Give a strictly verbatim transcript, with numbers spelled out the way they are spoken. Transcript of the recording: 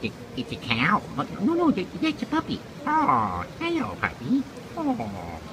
It, it's a cow. Oh, no, no, that- that's a puppy. Oh, hello, puppy. Oh.